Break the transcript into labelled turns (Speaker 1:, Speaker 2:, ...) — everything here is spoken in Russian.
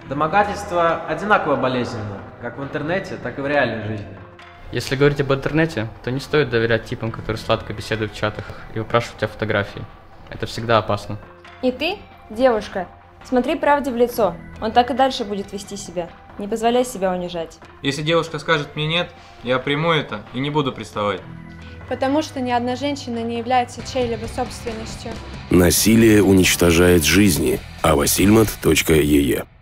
Speaker 1: Домогательство одинаково болезненно, как в интернете, так и в реальной жизни.
Speaker 2: Если говорить об интернете, то не стоит доверять типам, которые сладко беседуют в чатах и выпрашивают у тебя фотографии. Это всегда опасно.
Speaker 3: И ты, девушка, смотри правде в лицо. Он так и дальше будет вести себя. Не позволяй себя унижать.
Speaker 4: Если девушка скажет мне нет, я приму это и не буду приставать.
Speaker 5: Потому что ни одна женщина не является чьей-либо собственностью.
Speaker 6: Насилие уничтожает жизни. avassilmat.ee